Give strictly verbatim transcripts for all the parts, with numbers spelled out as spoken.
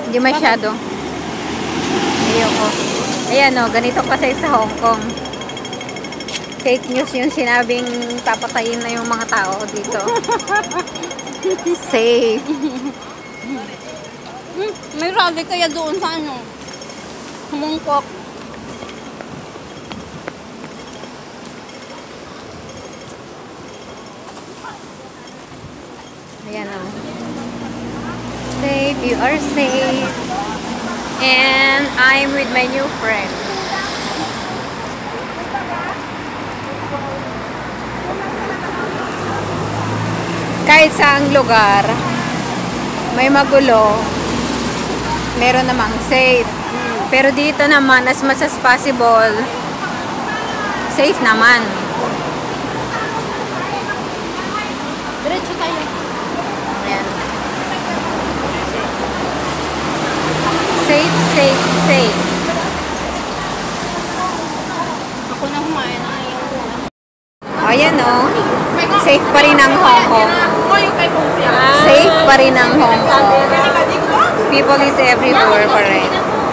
Hindi masyado. Ayoko. Ayan o, ganito kasi sa Hong Kong. Fake news yung sinabing papatayin na yung mga tao dito. Safe. Hmm, may rally kaya doon sa ano? Mongkok. Ayan o. Safe, you are safe. And I'm with my new friend. Kahit saang lugar, may magulo, meron namang safe. Pero dito naman, as much as possible, safe naman. Diretso tayo. Ayan. Safe, safe, safe. Ako na humain na ngayon. Ayan o. Safe pa rin ang Hong Kong. Safe pa rin ang Hong Kong. People is everywhere pa rin.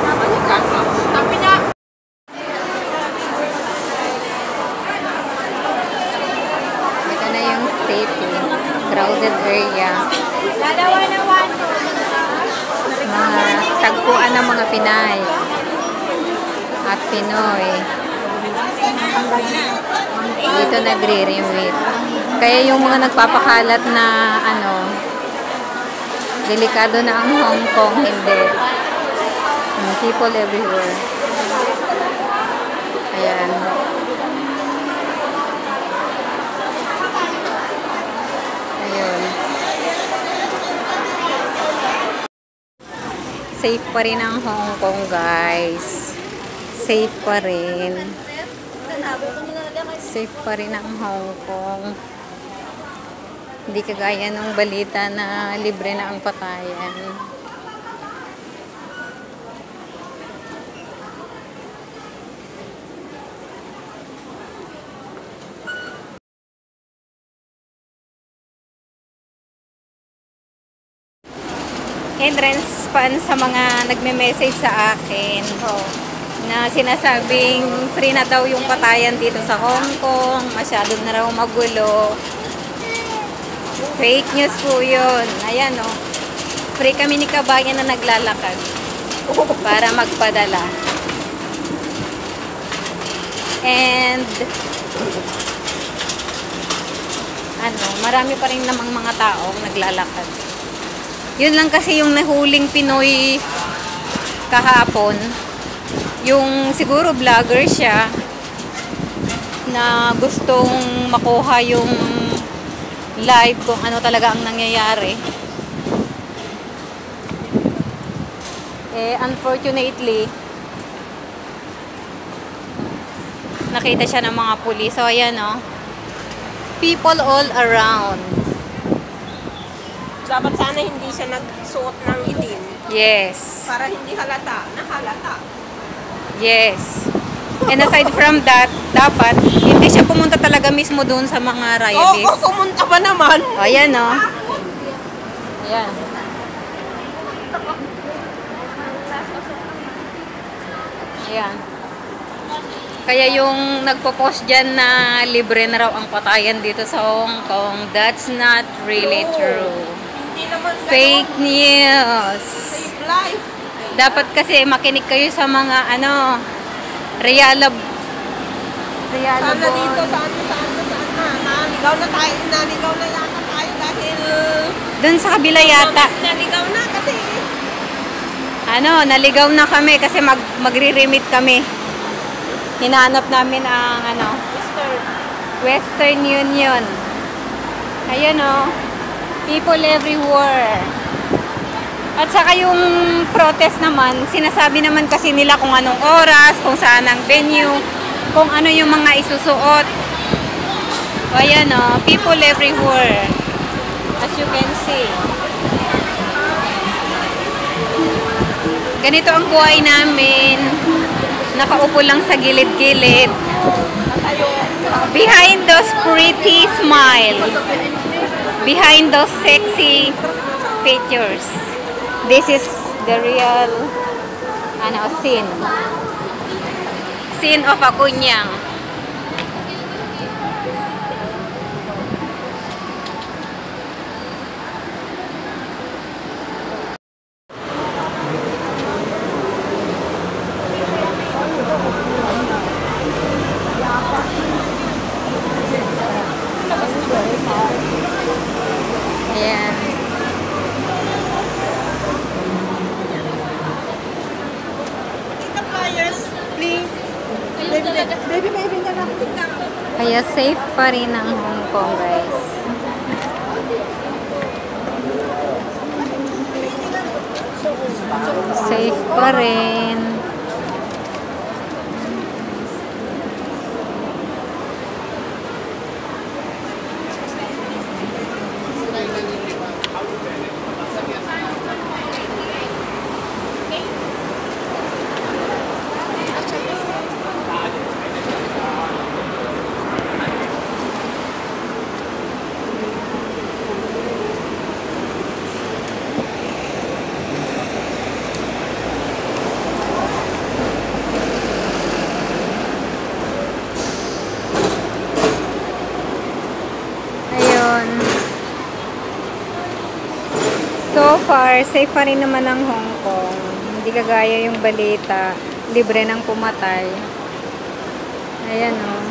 Ito na yung city. Crowded area. Mga tagpuan ng mga Pinay at Pinoy. Dito nagre-remit. Kaya yung mga nagpapakalat na ano, delikado na ang Hong Kong, hindi. People everywhere. Ayan. Ayun. Safe pa rin ang Hong Kong, guys. Safe pa rin. Safe pa rin ang Hong Kong. Hindi kagaya ng balita na libre na ang patayan. Entrance pan sa mga nagme-message sa akin. Oh, na sinasabing free na daw yung patayan dito sa Hong Kong. Masyado na raw magulo. Fake news po yun. Ayan o. Oh. Free kami ni kabayan na naglalakad para magpadala. And ano, marami pa rin namang mga tao naglalakad. Yun lang kasi yung nahuling Pinoy kahapon. Yung siguro vlogger siya na gustong makuha yung live kung ano talaga ang nangyayari. Eh, unfortunately, nakita siya ng mga pulis. So, ayan o. People all around. Dapat sana hindi siya nagsuot ng itim. Yes. Para hindi halata. Nahalata. Yes. And aside from that, dapat hindi siya pumunta talaga mismo doon sa mga rioters. Oo, oh, pumunta ba naman? O, ayan o. Ayan. Ayan. Kaya yung nagpo-post dyan na libre na raw ang patayan dito sa Hong Kong, that's not really true. Fake news. Save life. Dapat kasi makinig kayo sa mga ano, realab Sana dito, sana, sana, sana. Naligaw na tayo, naligaw na yata tayo dahil... Doon sa kabila yata. Naligaw na kasi... Ano, naligaw na kami kasi mag magre-remit kami. Hinahanap namin ang ano, Western. Western Union. Ayan o. People everywhere. At saka yung protest naman, sinasabi naman kasi nila kung anong oras, kung saan ang venue, kung ano yung mga isusuot. O ayan o, people everywhere. As you can see. Ganito ang buhay namin. Nakaupo lang sa gilid-gilid. Behind those pretty smile. Behind those sexy pictures. This is the real ano, scene. Scene of Acuñang. Ayan. Tita flyers, please. Baby, baby, baby na lang. Kaya safe pa rin ang Hong Kong, guys. Safe pa rin. Ayun. So far, safe pa rin naman ang Hong Kong. Hindi kagaya yung balita, libre ng pumatay. Ayan o. Oh.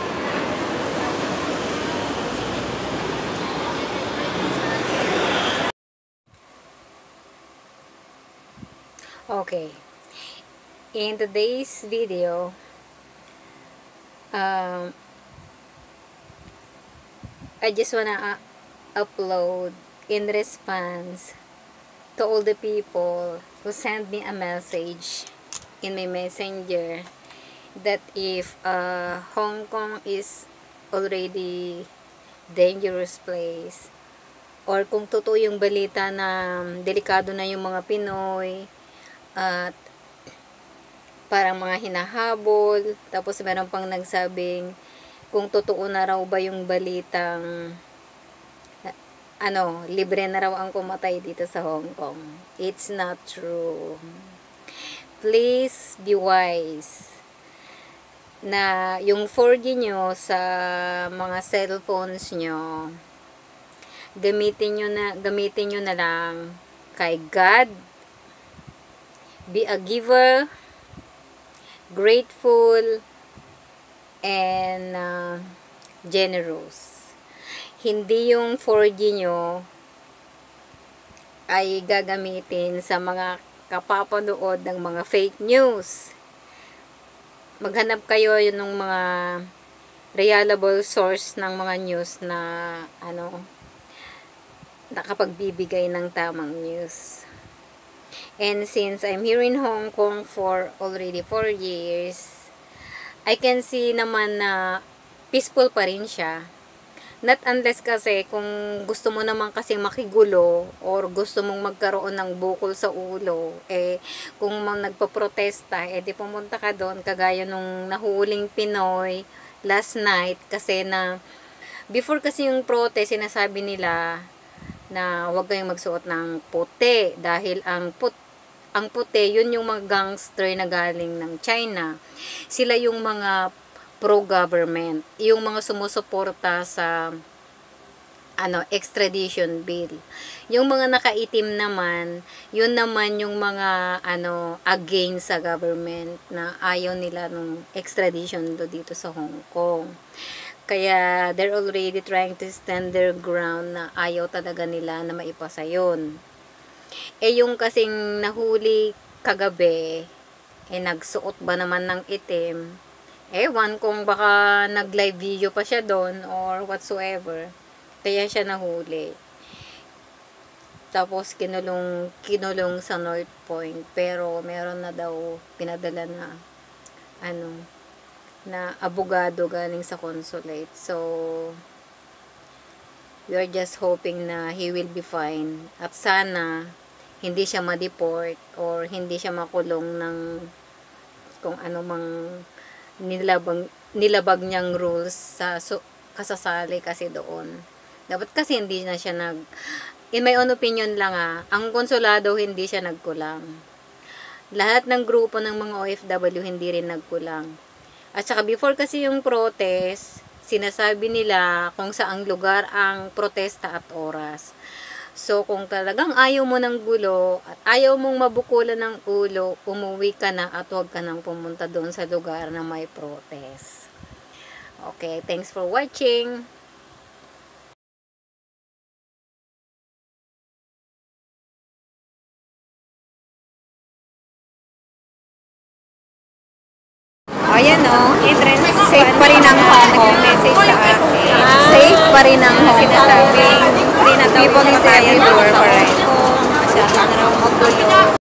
Okay. In today's video, um, I just wanna uh, upload in response to all the people who sent me a message in my messenger that if uh, Hong Kong is already dangerous place, or kung totoo yung balita na delikado na yung mga Pinoy at parang mga hinahabol, tapos meron pang nagsabing kung totoo na raw ba yung balitang ano, libre na raw ang pumatay dito sa Hong Kong. It's not true. Please be wise na yung four G nyo sa mga cellphones nyo, gamitin nyo na, gamitin nyo na lang kay God. Be a giver, grateful, and uh, generous. Hindi yung four G nyo ay gagamitin sa mga kapapanood ng mga fake news. Maghanap kayo yun ng mga reliable source ng mga news na ano, nakapagbibigay ng tamang news. And since I'm here in Hong Kong for already four years, I can see naman na peaceful pa rin siya. Not unless kasi kung gusto mo naman kasi makigulo or gusto mong magkaroon ng bukol sa ulo, eh kung nagpa-protesta, eh di pumunta ka doon kagaya nung nahuling Pinoy last night, kasi na before kasi yung protest, sinasabi nila na huwag kayong magsuot ng puti dahil ang put ang puti, yun yung mga gangster na galing ng China. Sila yung mga pro-government, yung mga sumusuporta sa ano, extradition bill. Yung mga nakaitim naman, yun naman yung mga ano, against sa government na ayaw nila nung extradition do dito sa Hong Kong. Kaya they're already trying to stand their ground na ayaw talaga nila na maipasa yun. Eh yung kasing nahuli kagabi, eh nagsuot ba naman ng itim, ewan kung baka nag-live video pa siya doon or whatsoever. Kaya siya nahuli. Tapos kinulong, kinulong sa North Point. Pero meron na daw pinadala na ano, na abogado galing sa consulate. So, we are just hoping na he will be fine. At sana, hindi siya ma-deport or hindi siya makulong ng kung ano mang nilabag, nilabag niyang rules sa so, kasasali kasi doon. Dapat kasi hindi na siya nag in my own opinion lang ah, ang konsulado hindi siya nagkulang. Lahat ng grupo ng mga O F W hindi rin nagkulang. At saka before kasi yung protest, sinasabi nila kung saang lugar ang protesta at oras. So, kung talagang ayaw mo ng gulo at ayaw mong mabukulan ng ulo, umuwi ka na at huwag ka nang pumunta doon sa lugar na may protest. Okay, thanks for watching. O, yan o. Safe pa rin ang Hong Kong. Message sa akin. Safe pa rin ang Hong Kong. Sinasabing, people is everywhere pa rin. Masyado na raw magulo.